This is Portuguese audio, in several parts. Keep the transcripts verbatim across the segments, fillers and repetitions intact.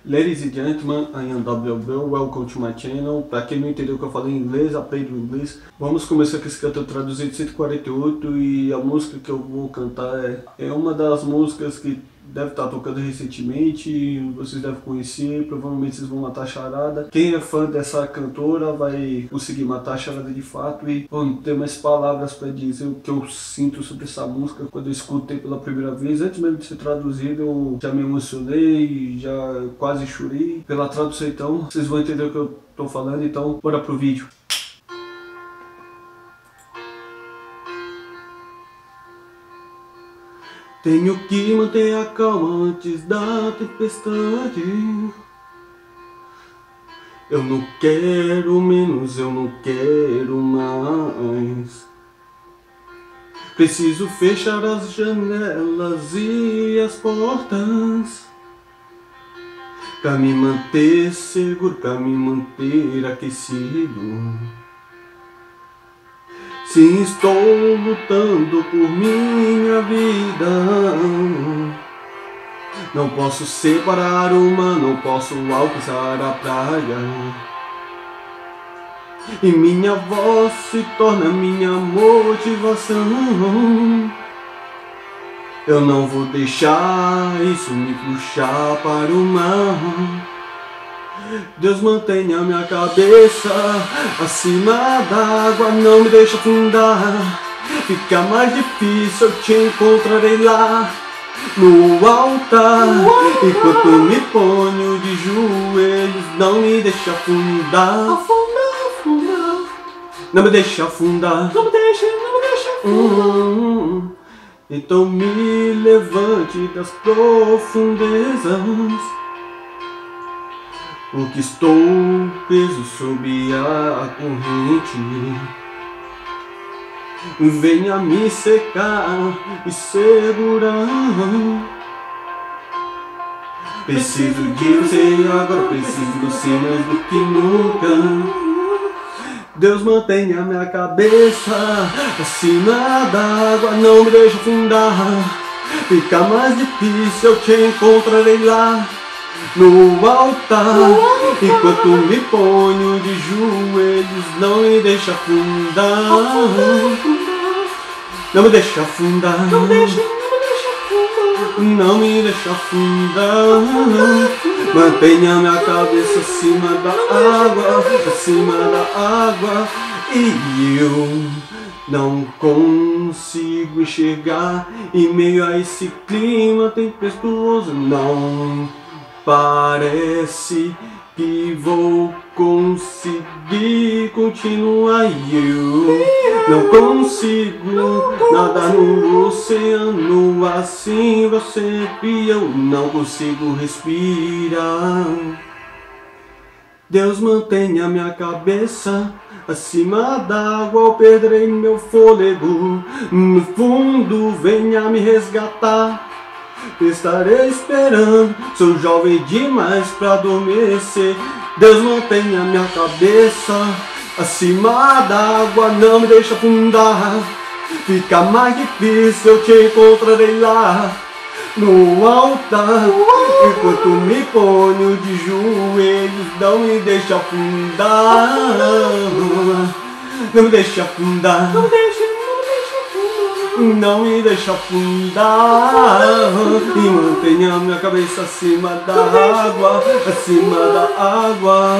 Ladies and gentlemen, I am W W, welcome to my channel. Pra quem não entendeu o que eu falei em inglês, aprenda o inglês. Vamos começar com esse canto traduzido de cento e quarenta e oito e a música que eu vou cantar é, é uma das músicas que deve estar tocando recentemente, vocês devem conhecer, provavelmente vocês vão matar a charada. Quem é fã dessa cantora vai conseguir matar a charada de fato e vão ter mais palavras para dizer o que eu sinto sobre essa música quando eu escutei pela primeira vez. Antes mesmo de ser traduzido, eu já me emocionei, já quase chorei pela tradução, então vocês vão entender o que eu tô falando, então bora pro vídeo. Tenho que manter a calma antes da tempestade. Eu não quero menos, eu não quero mais. Preciso fechar as janelas e as portas pra me manter seguro, pra me manter aquecido. Sim, estou lutando por minha vida. Não posso separar o mar, não posso alcançar a praia. E minha voz se torna minha motivação. Eu não vou deixar isso me puxar para o mar. Deus mantenha minha cabeça acima d'água, não me deixa afundar. Fica mais difícil, eu te encontrarei lá no altar. Enquanto me ponho de joelhos, não me deixa afundar. Afundar, afundar. Não me deixa afundar. Não me deixa, não me deixa afundar. Hum, então me levante das profundezas, porque estou preso sob a corrente. Venha me secar e segurar. Preciso de você agora, preciso de você mais do que nunca. Deus mantenha minha cabeça acima d'água, não me deixe afundar. Fica mais difícil, eu te encontrarei lá no altar. Enquanto me ponho de joelhos, não me deixa afundar. Não me deixa afundar. Não me deixa, não me deixa afundar. Mantenha minha cabeça acima da água, acima da água. E eu não consigo enxergar em meio a esse clima tempestuoso. Não parece que vou conseguir continuar. Eu não consigo nadar no oceano assim, você e eu não consigo respirar. Deus mantenha minha cabeça acima d'água, eu perderei meu fôlego. No fundo, venha me resgatar. Estarei esperando, sou jovem demais pra adormecer. Deus mantenha minha cabeça acima d'água, não me deixa afundar. Fica mais difícil, eu te encontrarei lá no altar. Enquanto me ponho de joelhos, não me deixa afundar. Não me deixa afundar. Não me deixa, não me deixa afundar. E mantenha minha cabeça acima da água, acima da água.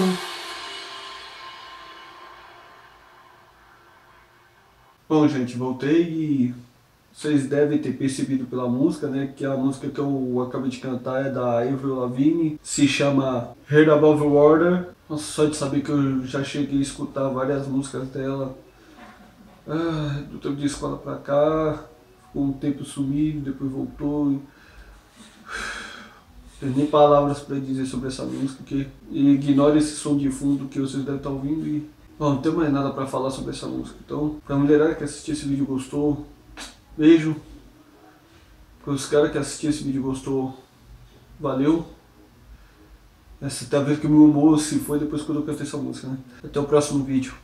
Bom, gente, voltei e vocês devem ter percebido pela música, né, que a música que eu acabei de cantar é da Avril Lavigne, se chama Head Above Water. Nossa, só de saber que eu já cheguei a escutar várias músicas dela. Ah, do tempo de escola pra cá, ficou um tempo sumido, depois voltou. Não tenho nem palavras pra dizer sobre essa música, que ignore esse som de fundo que vocês devem estar ouvindo e bom, não tenho mais nada pra falar sobre essa música. Então, pra mulherada que assistiu esse vídeo e gostou, beijo. Para os caras que assistiram esse vídeo e gostou, valeu. Essa tá vendo que o meu humor se foi depois que eu cantei essa música, né? Até o próximo vídeo.